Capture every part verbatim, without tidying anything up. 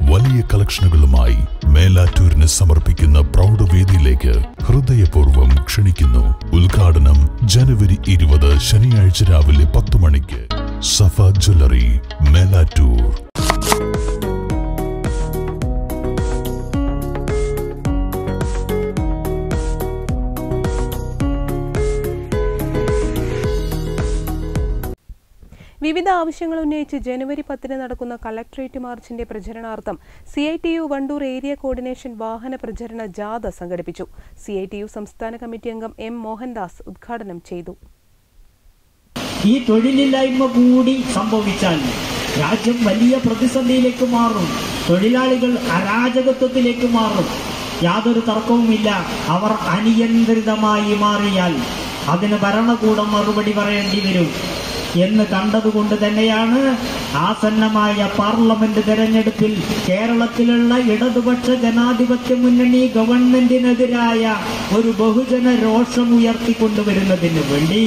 വലിയ കളക്ഷനുകളുമായി മേലാറ്റൂരിന് സമർപ്പിക്കുന്ന പ്രൗഢവേദിയിലേക്ക് ഹൃദയപൂർവ്വം ക്ഷണിക്കുന്നു. ഉദ്ഘാടനം ജനുവരി ഇരുപത് ശനിയാഴ്ച രാവിലെ പത്ത് മണിക്ക്. സഫ ജ്വല്ലറി, മേലാറ്റൂർ. വിവിധ ആവശ്യങ്ങൾ ഉന്നയിച്ച് ജനുവരി പത്തിന് നടക്കുന്ന കളക്ടറേറ്റ് മാർച്ചിന്റെ പ്രചരണാർത്ഥം C I T U Wandoor area coordination വാഹന പ്രചരണ ജാഥ സംഘടിപ്പിച്ചു. സി ഐ ടി യു സംസ്ഥാന കമ്മിറ്റി അംഗം എം മോഹൻദാസ് ഉദ്ഘാടനം ചെയ്തു. ഈ തൊഴിലില്ലായ്മ കൂടി സംഭവിച്ചാൽ രാജ്യം വലിയ പ്രതിസന്ധിയിലേക്ക് മാറും. തൊഴിലാളികൾ അരാജകത്വത്തിലേക്ക് മാറും. യാതൊരു തർക്കവുമില്ല. അവർ അനിയന്ത്രിതമായി മാറിയാൽ അതിന് ഭരണകൂടം മറുപടി പറയേണ്ടി വരും എന്ന് കണ്ടതുകൊണ്ട് തന്നെയാണ് ആസന്നമായ പാർലമെന്റ് തെരഞ്ഞെടുപ്പിൽ കേരളത്തിലുള്ള ഇടതുപക്ഷ ജനാധിപത്യ മുന്നണി ഗവൺമെന്റിനെതിരായ ഒരു ബഹുജന രോഷം ഉയർത്തിക്കൊണ്ടുവരുന്നതിന് വേണ്ടി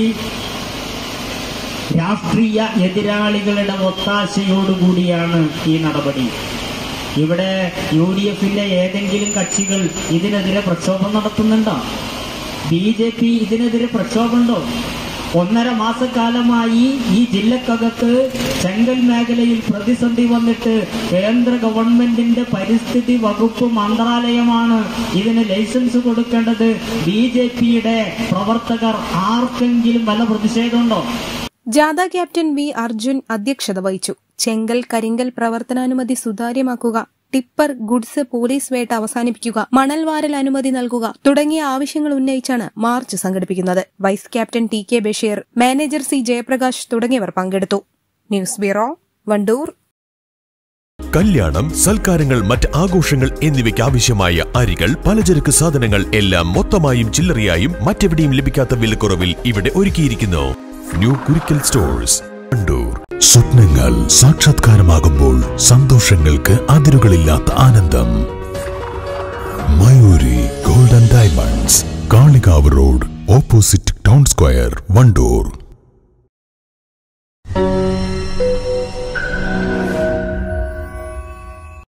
രാഷ്ട്രീയ എതിരാളികളുടെ ഒത്താശയോടുകൂടിയാണ് ഈ നടപടി. ഇവിടെ യു ഡി എഫിന്റെ ഏതെങ്കിലും കക്ഷികൾ ഇതിനെതിരെ പ്രക്ഷോഭം നടത്തുന്നുണ്ടോ? ബി ജെ പി ഇതിനെതിരെ പ്രക്ഷോഭമുണ്ടോ? ഒന്നര മാസക്കാലമായി ഈ ജില്ലക്കകത്ത് ചെങ്കൽ മേഖലയിൽ പ്രതിസന്ധി വന്നിട്ട് കേന്ദ്ര ഗവൺമെന്റിന്റെ പരിസ്ഥിതി വകുപ്പ് മന്ത്രാലയമാണ് ഇതിന് ലൈസൻസ് കൊടുക്കേണ്ടത്. ബി ജെ പിയുടെ പ്രവർത്തകർ ആർക്കെങ്കിലും വല്ല പ്രതിഷേധമുണ്ടോ? ജാഥ ക്യാപ്റ്റൻ വി അർജുൻ അധ്യക്ഷത വഹിച്ചു. ചെങ്കൽ കരിങ്കൽ പ്രവർത്തനാനുമതി സുതാര്യമാക്കുക, ടിപ്പർ ഗുഡ്സ് പോലീസ് വേട്ട അവസാനിപ്പിക്കുക, മണൽ വാരൽ അനുമതി നൽകുക തുടങ്ങിയ ആവശ്യങ്ങൾ ഉന്നയിച്ചാണ് മാർച്ച് സംഘടിപ്പിക്കുന്നത്. Vice captain T K Basheer, manager C Jayaprakash തുടങ്ങിയവർ പങ്കെടുത്തു. News bureau, Wandoor. കല്യാണം, സൽക്കാരങ്ങൾ, മറ്റ് ആഘോഷങ്ങൾ എന്നിവയ്ക്ക് ആവശ്യമായ അരികൾ, പലചരക്ക് സാധനങ്ങൾ എല്ലാം മൊത്തമായും ചില്ലറയായും മറ്റെവിടെയും ലഭിക്കാത്ത വിലക്കുറവിൽ ഇവിടെ ഒരുക്കിയിരിക്കുന്നു. New Kurikkal stores, Wandoor. സ്വപ്നങ്ങൾ സാക്ഷാത്കാരമാകുമ്പോൾ സന്തോഷങ്ങൾക്ക് അതിരുകളില്ലാത്ത ആനന്ദം. Mayuri golden diamonds, Kalikavu road, opposite town square, Wandoor.